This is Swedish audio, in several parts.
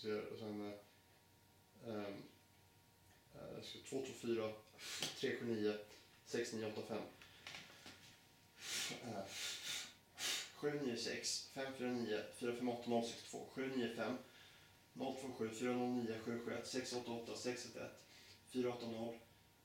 och sen 224 379 6985 796 549 458 062 795 027 409 771 688 611 480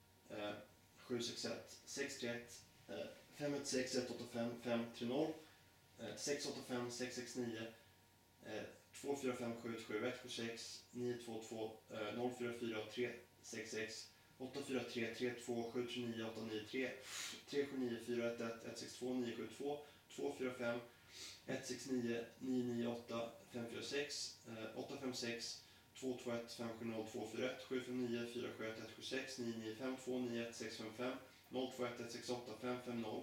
761 631 516 185 530 685 669 245 777 176 922 044 366 843 32 739 893 379 411 162 972 245 169 998 546 856 221 570 241 759 471 176 995 291 655 021 168 550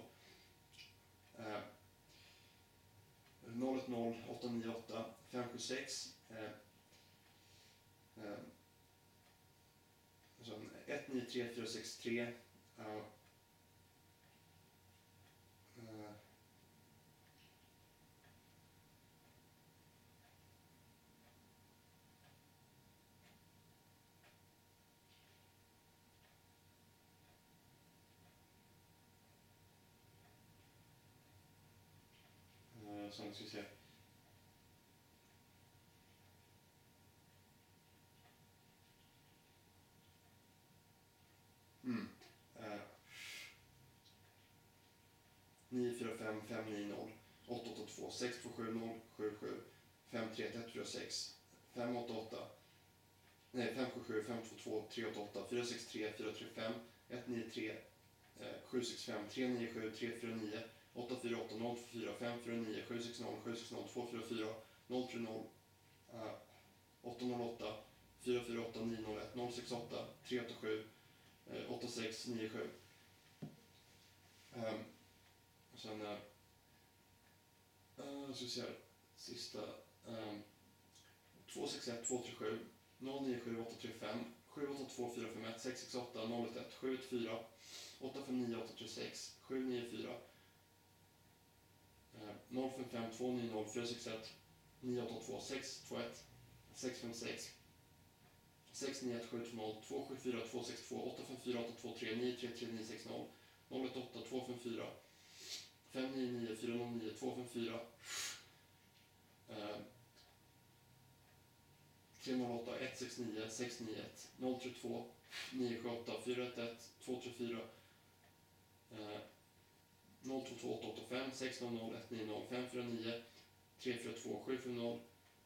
010 898 576 193 463 sen ska vi se. Mm. 945 590 882 627 077 531 146 588 nej 577 522 388 463 435 193 765 397 349 848 024 549 760 760 244 030 808 448 901 068 387 8697 sen så vi ser sista 261 237 097 835 782 451 668 011 714 859 836 794 055 290 461 982 621 656 691 720 274 262 854 823 933 960 018 254 599 409 254 308 169 691 032 978 411 234 022 885 600 190 549 342 750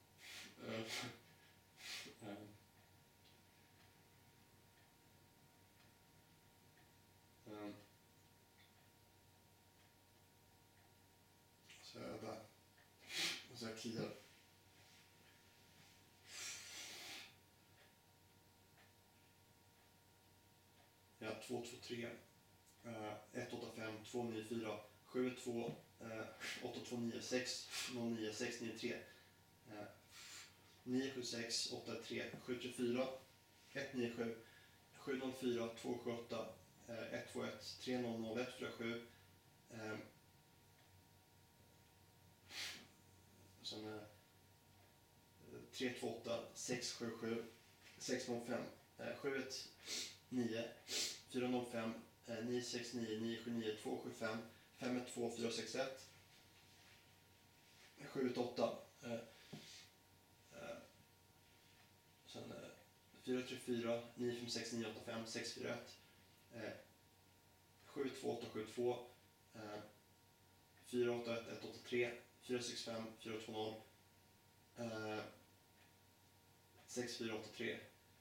så där och så här kliar. Ja, 223 185 294 72 829 609 693 976 83 734 197 704 278 121 300 147 sen 328 677 605 719 405 969 979 275 512 461 788 sen 434 956 985 641 72872 481 183 465 420 6483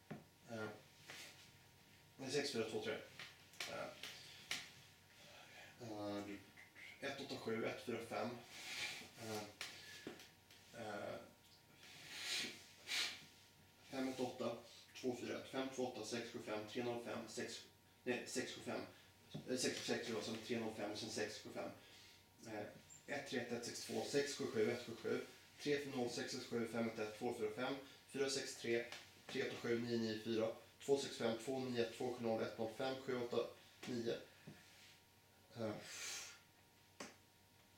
6423 187 145 518 241 528 675 305 6 nej 675 666 och sen 305 och sen 675 131 162 677 177 340 667 511 245 463 387 994 265 291 270 105 789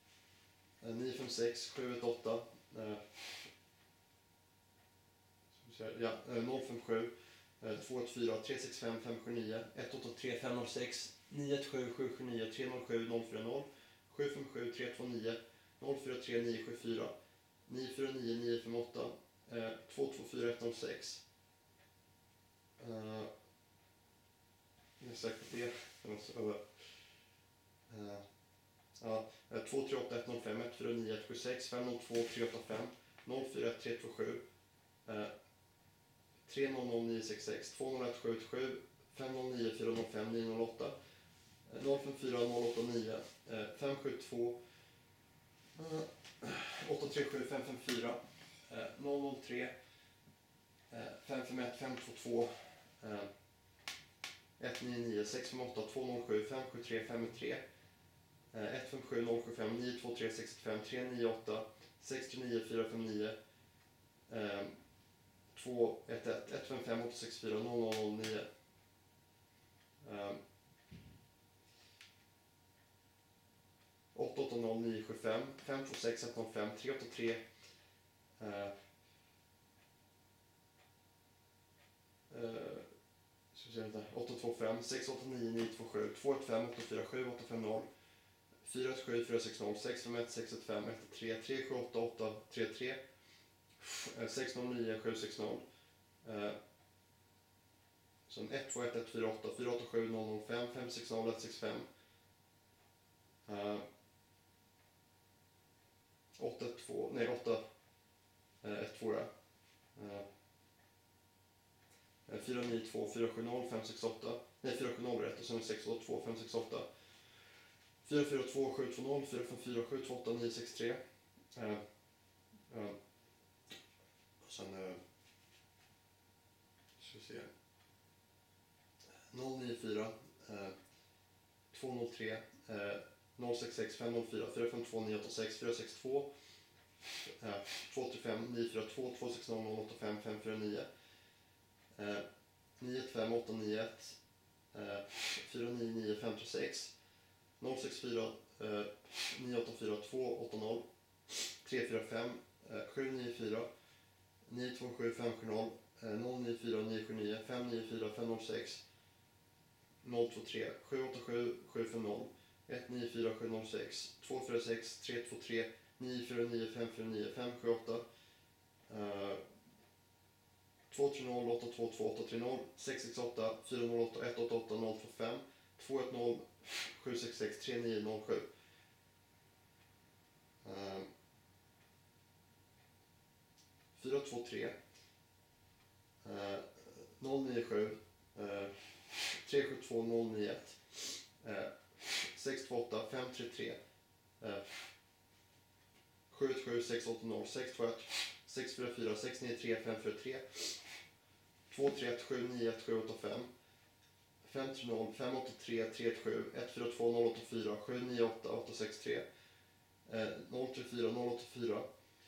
956 718 Ja, 057 214 365 579 183 506 917 779 307 040 757 329 043 974 949 958 224 106. Jag är säker på det. Ja, 238 105 149 176 502 385 041 327 300 966 201 777 509 405 908 054 089 572 837 554 003 551 522 199 658 207 573 53 157 075 923 65 398 69 459 211 155 864 0009 880 975 526 105 383 825 689 927 215 847 850 417 460 651 615 183 378 833 609 760 sen 121 148 487 005 560 165 812 nej 8 12 492 470 568 nej 470 rätt och sen 682 568 442 720 454 728 963 och sen ska vi se 094 203 066 504 452 986 462 235 942 260 085 549 915 891 499 536 064 984 280 345 794 927 570 094 979 594 506 023 787 750 194 706 246 323 949 549 578 230 822 830 668 408 188 025 210 766 3907 423 097 372 091 628 533 717 680 621 644 693 543 231 791 785 530 583 317 142 084 798 863 034 084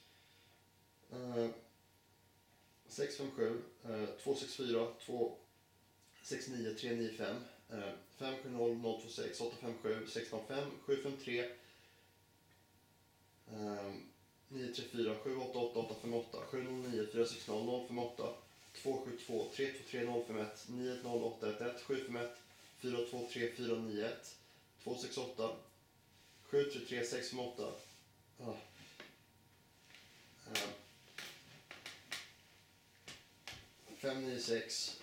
657 264 269 395 570 026 857 605 753 934 788 858 709 460 058 272 323 051 910 811 751 423 491 268 733 658 596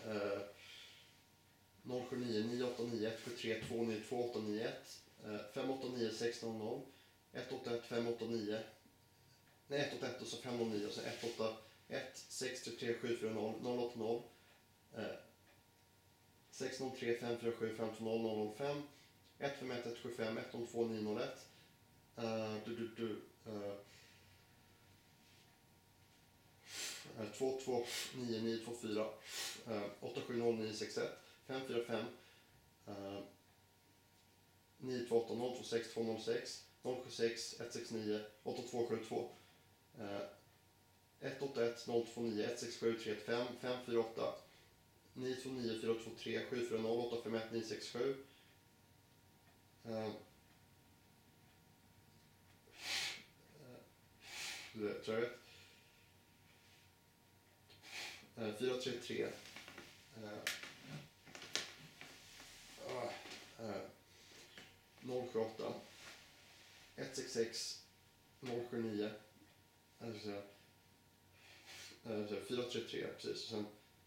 079 989 173 292 891 589 600 181 589 nej 181 och så 509 och så 181 633 740 080 603 547 520 005 151 175 102 901 229 924 870 961 545 928 026 206 076 169 8272 181 029 167 315 548 929 423 740 851 967 tror jag 433 078 166 079 eller så 433 precis. Sen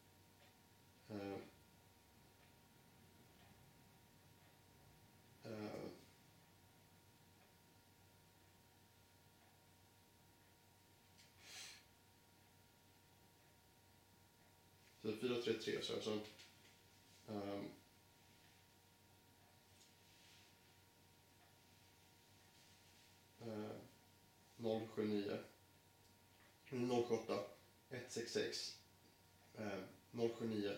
433 så sen 079 078 166 079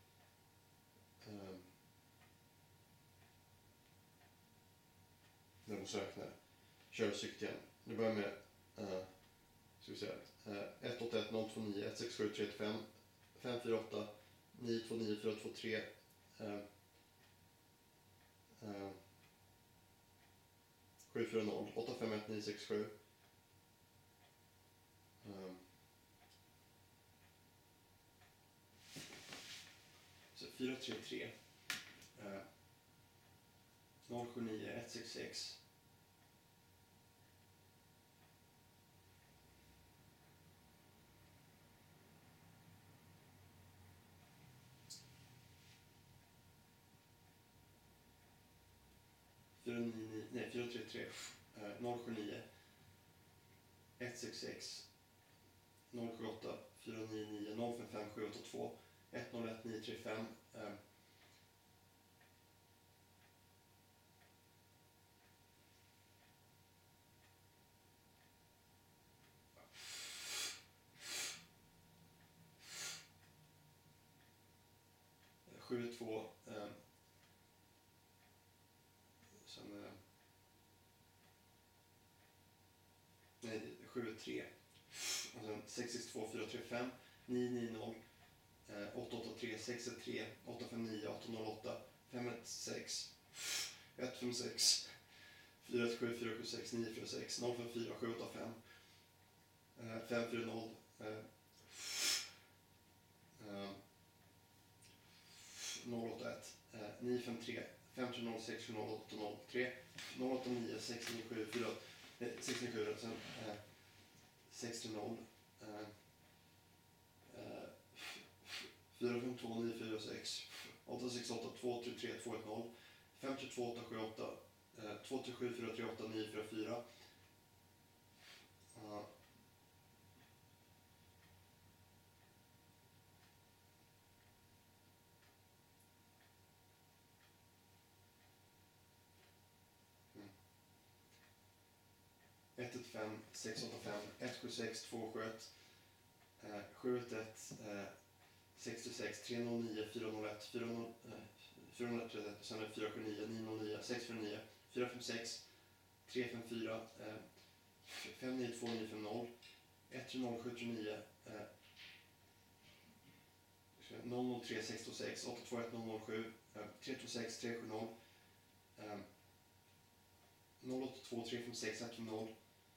när de söknar kör cykeln. Det börjar med ska vi säga 181 029 167 35 548 929 423 740 851 967 så 433 079 166 433 079 166 078 499 055 782 101 935 72 sen 73 och sen 662 435 990 883 613 859 808 516 156 417 476 946 054 785 540 081 953 506 080 089 697 697 och sen 60 452 946 868 233 210 522 878 237 438 944 115 685 176 271 711 66 309 401 431 sen är 479 909 649 456 354 592 950 130 739 003 626 821 007 326 370 082 356 150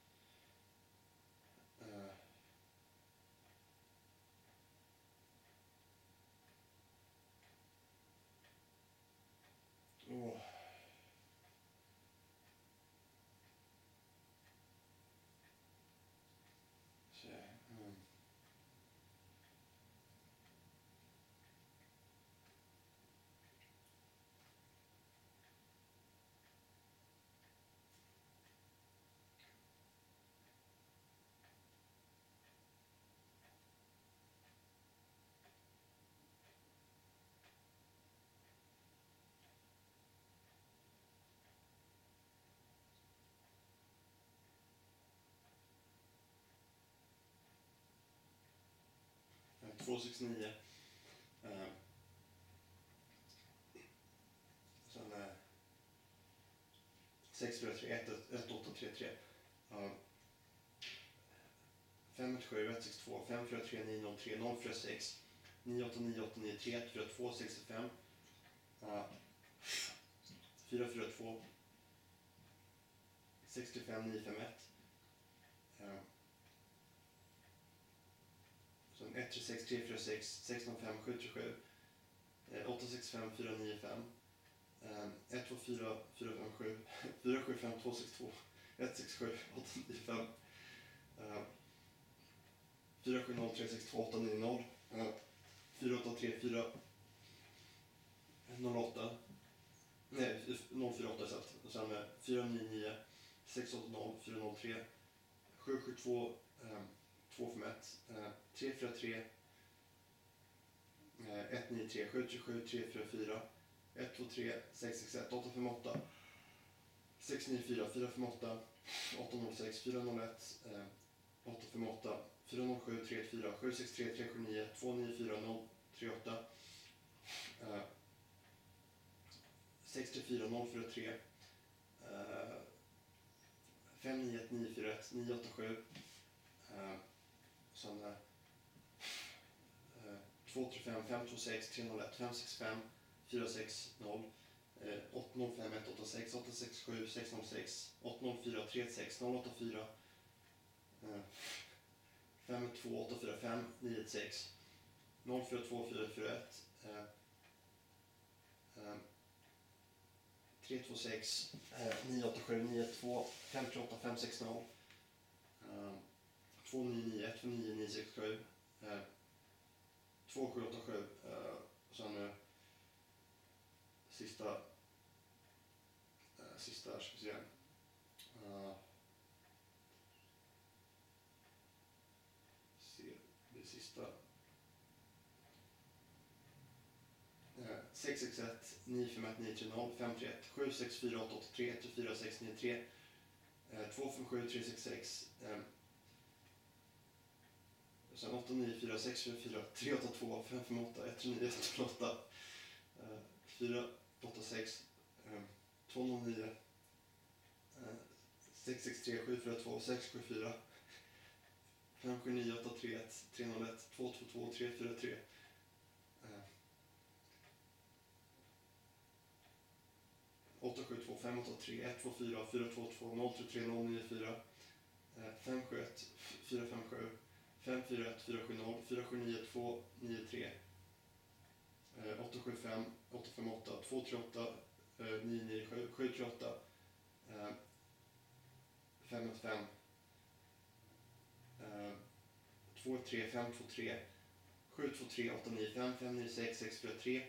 269 sen 643 1833 517 162 543 903 046 989 893 142 65 442 65 951 Sen 136 346 605 737 865 495 124 457 475 262 167 895 470 362 890 483 408 nej 048 så att och sen 499 680 403 772 251 343 193 737 344 123 661 858 694 458 806 401 858 407 34 763 379 294 038 634 043 591 941 987 sen 235 526 301 565 460 805 186 867 606 804 36 084 52 845 916 042 441 326 987 92 58 560 299 149 967 2787 sen sista här ska vi se det sista 661 951 930 531 764 883 124 693 257 366 sen 894 644 382 558 139 108 486 209 663 742 674 579 831 301 222 343 872 583 124 422 033 094 571 457 541 470 479 293 875 858 238 997 738 515 23 523 723 895 596 643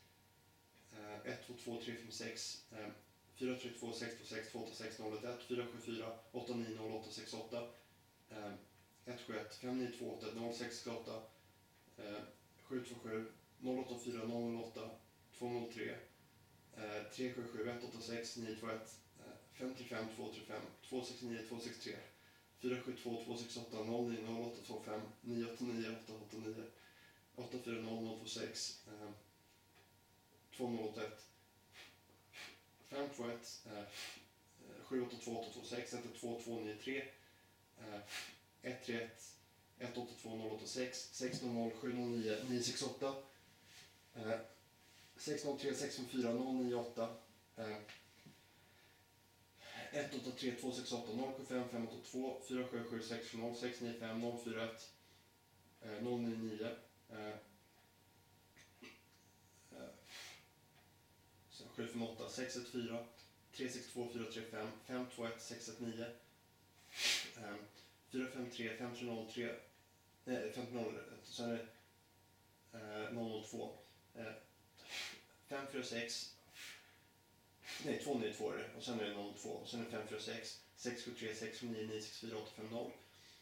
122 356 432 626 286 011 474 890 868 171 592 8068 727 084 008 203 377 186 921 55 235 269 263 472 268 09 0825 989 889 840 026 2081 521 782 826 112 293 131 182 086 600 709 968 603 654 098 183 268 075 582 477 670 695 041 099 758 614 362 435 521 619 453 530 500 så är det 002 546 nej 292 är det och sen är det 02 och sen är det 546 673 679 964 850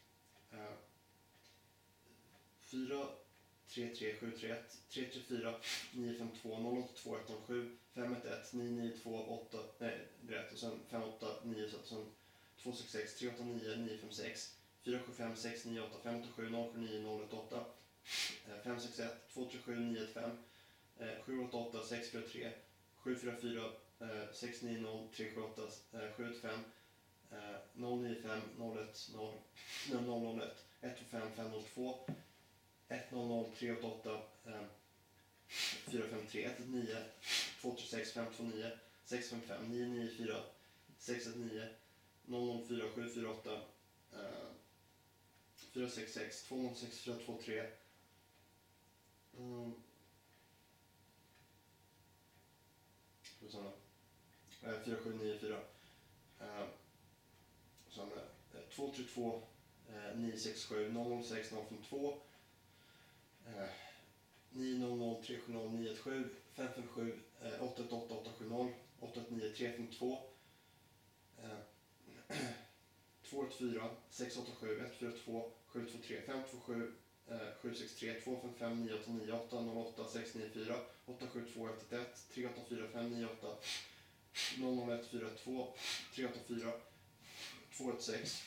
4 33 731 334 952 082 107 511 992 8 nej det är rätt och sen 589 så att sen 266 389 956 475 698 587 079 018 561 237 915 788 643 744 690 378 785 095 01 001 125 502 100 388 453 119 236 529 655 994 619 004 748 466 206 423 4794. Sen 232 967 006 052 900 370 917 557 818 870 819 352 214 687 142 723 527 763 255 989 808 694 872 111 384 598 00142 384 216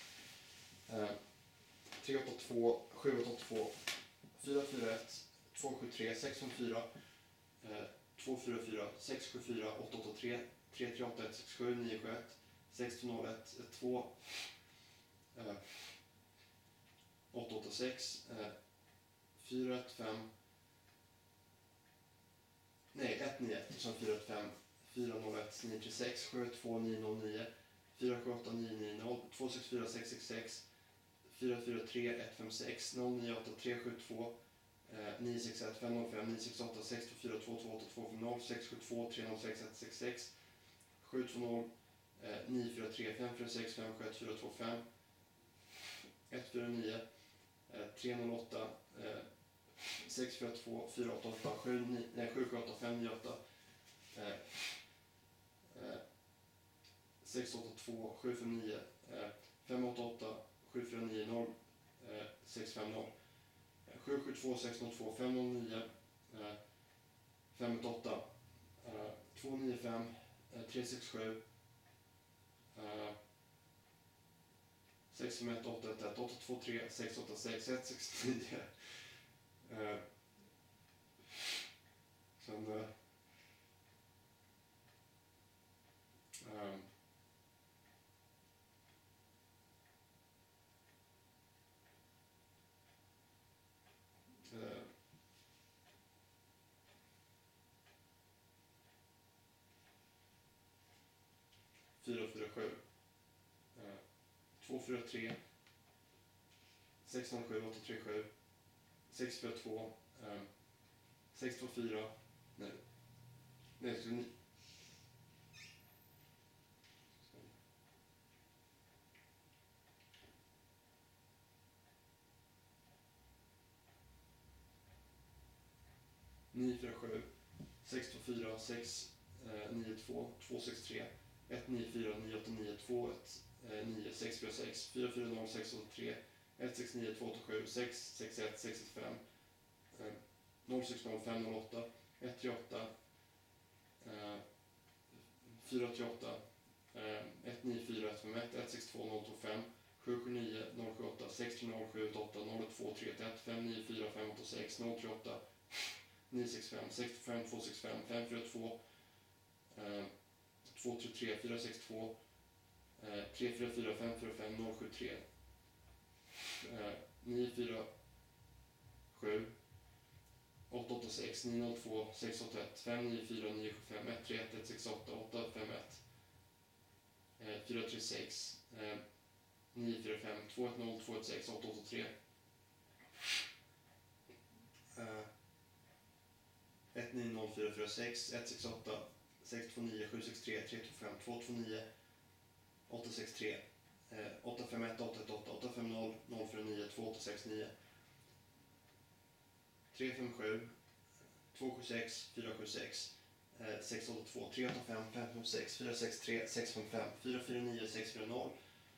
382 782 441 273 654 244 674 883 338 167 971 1601 12 886 415 nej 191 och sen 415 401 936 72 909 478 990 264 666 443 156 098 372 961 505 968 624 228 250 672 306 166 720 943 546 571 425 149 308 642 488 778 598 682 759 588 749 650 772 602 509 588 295 367 651 811 823 686 169 sen 447 243 607 837 642 624 nej 947 624 692 263 194 989 21 646 440 683 169 287 661 665 060 508 138 488 194 151 162 025 779 078 630 788 02 31 594 586 038 965 65 265 542 233 462 344 545 073 947 886 902 681 594 975 131 168 851 436 945 210 216 883 190 446 168 629 763 325 229 863 851 818 850 049 2869 357 276 476 682 385 556 463 655 449 640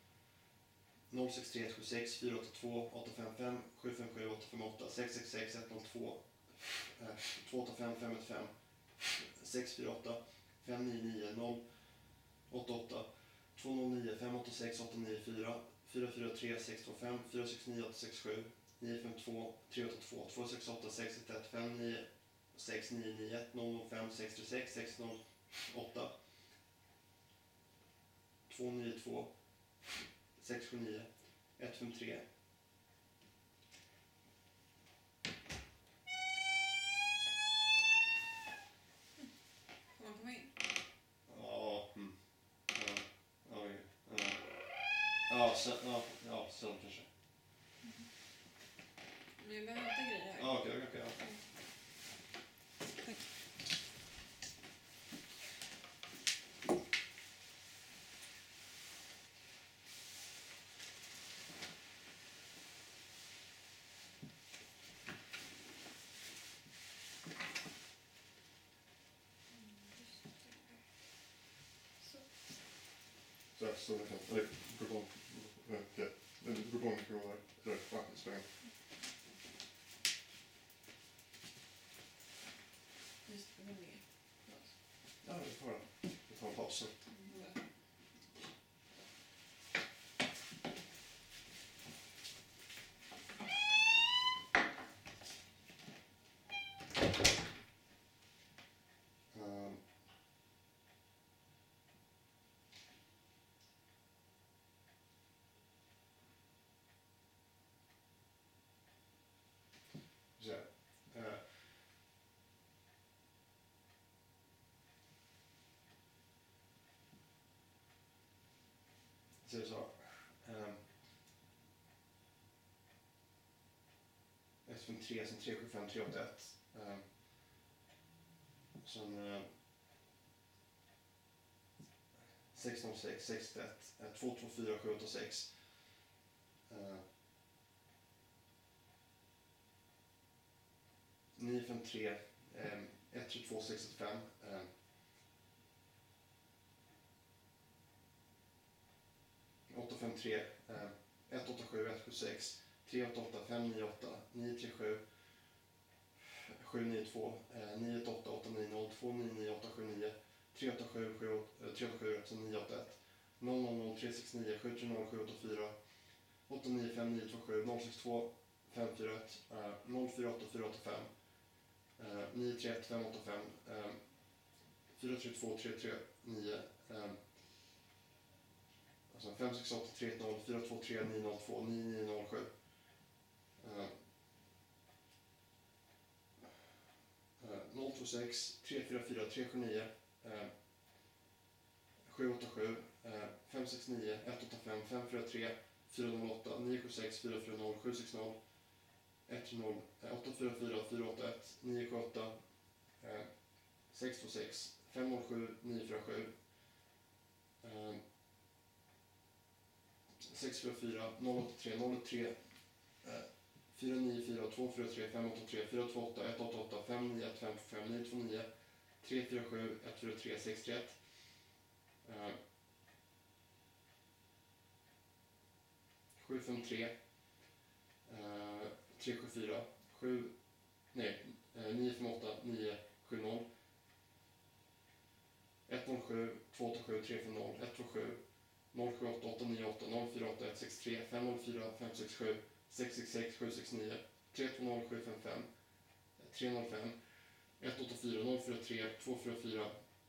063 76 482 855 757 858 666 102 285 515 648 599 088 209 586 894 443 625 469 867 952 382 268 611 59 699 105 636 608 292 679 153 Får man komma in? Ja, sen kanske. Men jag behöver hämta grejer här. Ja, okej. Tack. storleken, eller Bourgogne-mikrofoner, eller vattenspräng. Just det, men det är Ja, vi tar en paus. Så. Sen 3, sen 375, 381. Sen 606, 61, 224, 786. 953, 122, 65. 853, 187, 176, 388, 598, 937, 792, 918, 890, 299, 879, 387, 981, 000, 369, 730, 784, 895, 927, 062, 541, 048, 485, 931, 585, 432, 339, 568, 310, 423, 902, 9907. 026, 344, 379, 787, 569, 185, 543, 408, 976, 440, 760, 130, 844, 481, 978, 626, 507, 947, 644, 083, 083, 494, 243, 583, 428, 188, 591, 525, 929, 347, 143, 631. 753, 374, 958, 970, 107, 287, 350, 127, 078, 898, 048, 163, 504, 567, 666, 769, 320, 755, 305, 184, 043, 244,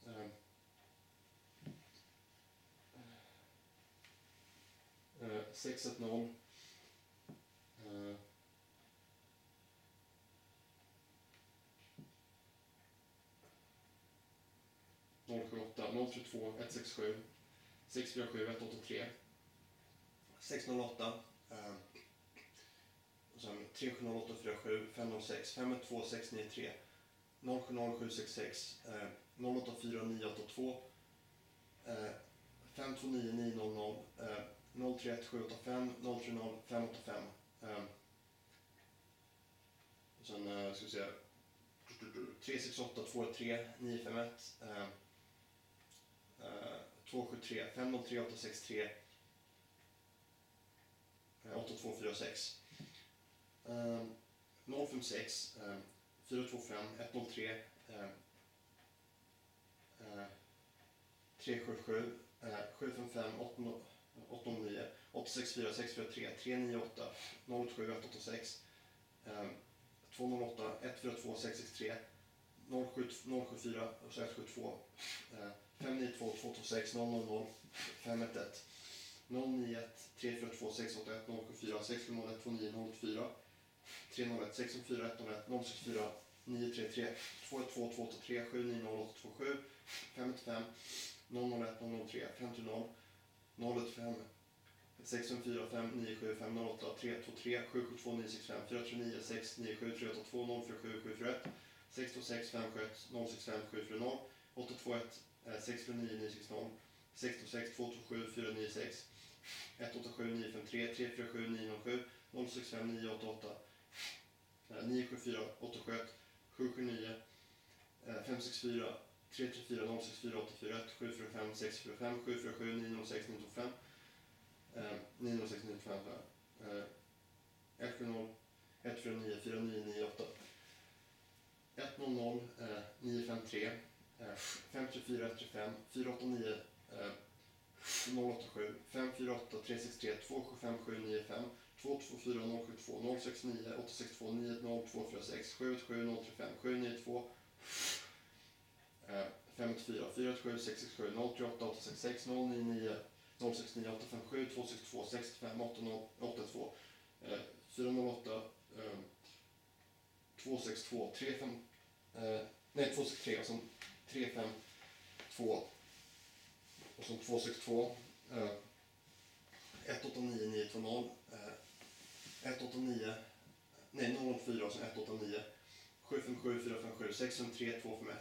610, 078, 032, 167, 647, 183, 608, och sen 370, 847, 506, 512, 693, 070, 766, 084, 982, 529, 900, 031, 785, 030, 585. Och sen ska vi se 368, 203, 951, 273, 503, 863, 8246, 056, 425, 103, 377, 755, 809, 864, 643, 398, 087, 186, 208, 142, 663, 074, 172, 592, 226, 000, 511, 091, 342, 681, 074, 601, 29, 084, 301, 604, 101, 064, 933, 212, 283, 790, 827, 55, 001, 003, 50, 015, 654, 597, 508, 323, 772, 965, 439, 697, 382, 047, 741, 626, 571, 065, 740, 821, 649, 960, 626, 227, 496, 187, 953, 347, 907, 065, 988, 974, 871, 779, 564, 334 064 841 745 645 747 906 925 906 925 170 149 4998 100 953 534 135 489 087 548 363 275 795 224 072 069 862 90 246 717 035 792 584 417 667 038 866 099 069 857 262 65 882 408 262 35 263 och sen 352 och sen 262 189 920 189 nej 004 och sen 189 757 457 603 251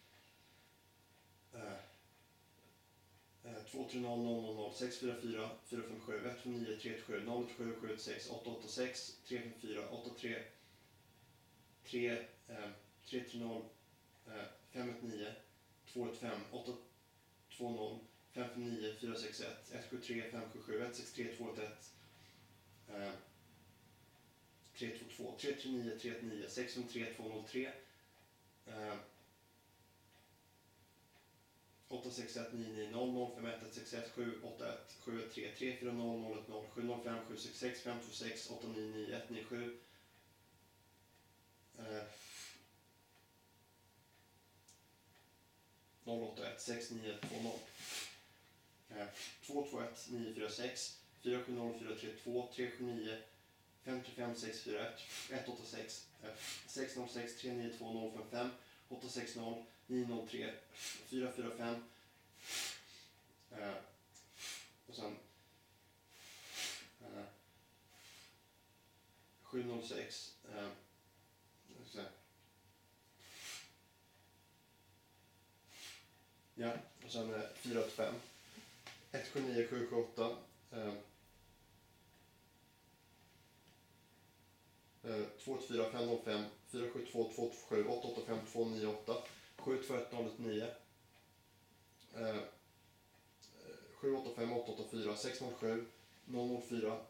230 000 644 457 159 337 087 76 886 354 83 3 330 519 215 820 559 461 173 577 163 281 322 339 339 603 203 861 99 00 51 161 781 713 340 010 705 766 526 899 197 081 6920 221 946 470 432 379 535 641 186 606 392 055 860 903 445 och sen 706 ja, och sen 485 179 778 284 505 472 227 885 298 721 099 785 884 607 004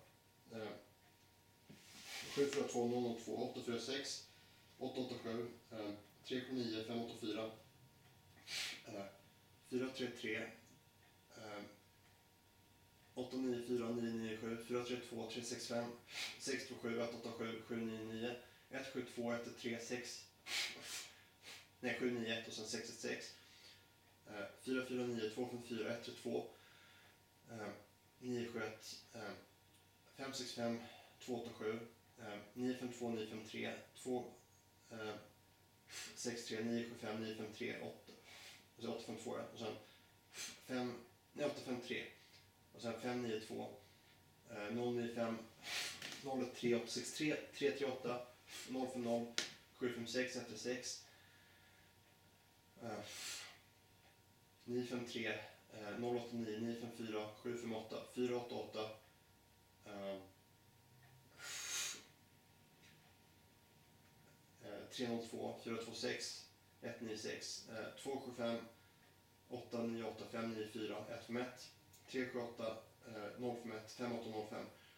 742 002 846 887 379 584 433 894 997 432 365 627 187 799 172 136 nej 791 och sen 616 449 254 132 971 565 287 952 953 2 63 975 953 852 och sen 853 och sen 592 095 013 863 338 050 756 136 953 089 954 758 488 302 426 196 275 898 594 151 378 051 5805